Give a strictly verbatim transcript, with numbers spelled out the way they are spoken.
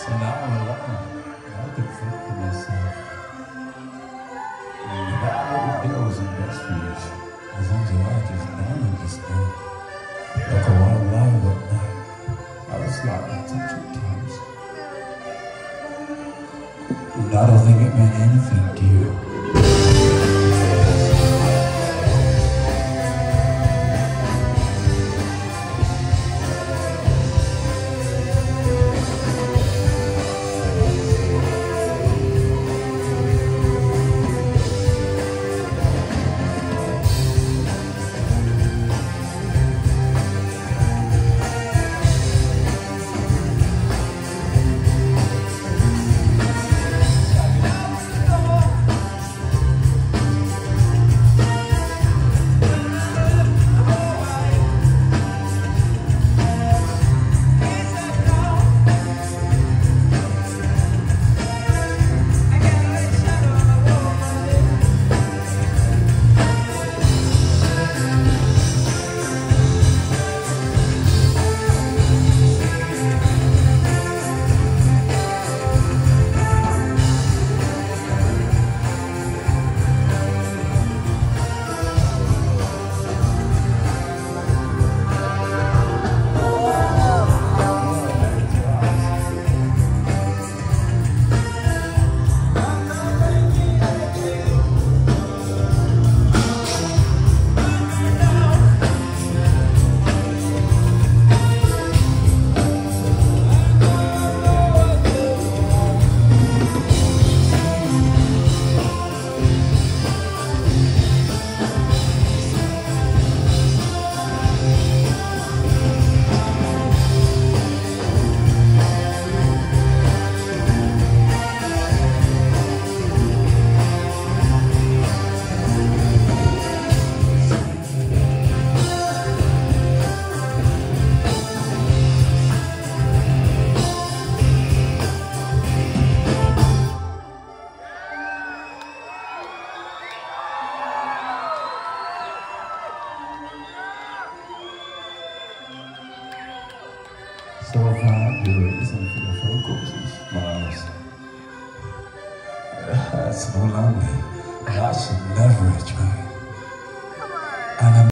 So now I'm alone, and I can think for myself. That little girl wasn't best for you. As Angela just don't understand. Like a wild lion at night. I was like a touch at times. And I don't think it meant anything to you. So if I do reason for the vocals and smiles, that's so lonely. I should never try. And I'm